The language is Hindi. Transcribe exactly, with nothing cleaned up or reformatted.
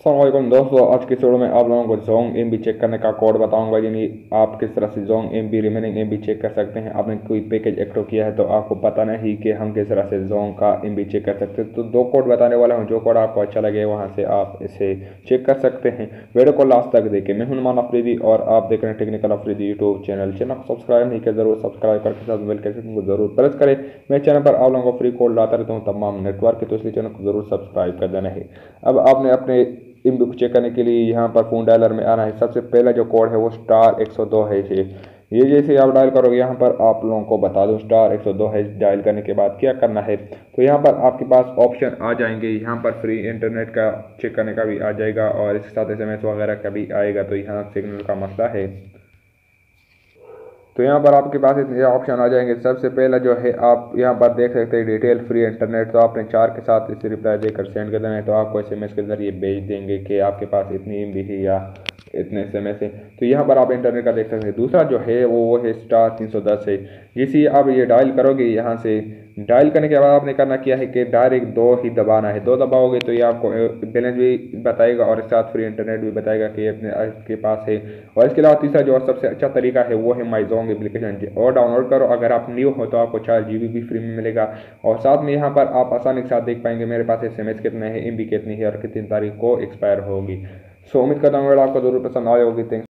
अस्सलामुअलैकुम दोस्तों, आज की वीडियो में आप लोगों को जोंग एम बी चेक करने का कोड बताऊंगा। यानी आप किस तरह से Jong M be remaining M B check कर सकते हैं। आपने कोई पैकेज एक्टिव किया है तो आपको पता नहीं कि हम किस तरह से जोंग का एम बी चेक कर सकते हैं। तो दो कोड बताने वाला हूं, जो कोड आपको अच्छा लगे वहां से आप इसे चेक कर सकते हैं। वीडियो को लास्ट तक देखें। मैं हूं अफरीदी और आप देख रहे हैं technical Afridi YouTube channel. Channel को सब्सक्राइब नहीं किया जरूर सब्सक्राइब करके साथ बेल के आइकन को जरूर प्रेस करें। मैं चैनल पर आप लोगों को फ्री कोड लाता रहता हूँ तमाम नेटवर्क के, तो इसलिए चैनल को जरूर सब्सक्राइब कर देना है। अब आपने अपने इन बुक चेक करने के लिए यहाँ पर फोन डायलर में आना है। सबसे पहला जो कोड है वो स्टार एक सौ दो है। ये ये जैसे आप डायल करोगे, यहाँ पर आप लोगों को बता दूं स्टार एक सौ दो है। डायल करने के बाद क्या करना है, तो यहाँ पर आपके पास ऑप्शन आ जाएंगे। यहाँ पर फ्री इंटरनेट का चेक करने का भी आ जाएगा और इसके साथ एस एम एस वगैरह का भी आएगा। तो यहाँ सिग्नल का मसला है, तो यहाँ पर आपके पास इतने ऑप्शन आ जाएंगे। सबसे पहला जो है आप यहाँ पर देख सकते हैं डिटेल फ्री इंटरनेट। तो आपने चार के साथ इसे रिप्लाई देकर सेंड कर देना है, तो आपको एसएमएस के जरिए भेज देंगे कि आपके पास इतनी एम बी है या इतने एसएमएस है। तो यहाँ पर आप इंटरनेट का देख सकते हैं। दूसरा जो है वो वो है स्टार तीन सौ दस है। जिसे आप ये डायल करोगे, यहाँ से डायल करने के बाद आपने करना क्या है कि डायरेक्ट दो ही दबाना है। दो दबाओगे तो ये आपको बैलेंस भी बताएगा और साथ फ्री इंटरनेट भी बताएगा कि अपने आपके पास है। और इसके अलावा तीसरा जो सबसे अच्छा तरीका है वो है माई जोंग एप्लीकेशन, और डाउनलोड करो। अगर आप न्यू हो तो आपको चार जी बी भी फ्री में मिलेगा। और साथ में यहाँ पर आप आसानी के साथ देख पाएंगे मेरे पास एस एम एस कितने हैं, एम बी कितनी है और कितनी तारीख को एक्सपायर होगी। सो उम्मीद करता हूँ आपको जरूर पसंद आए होगी।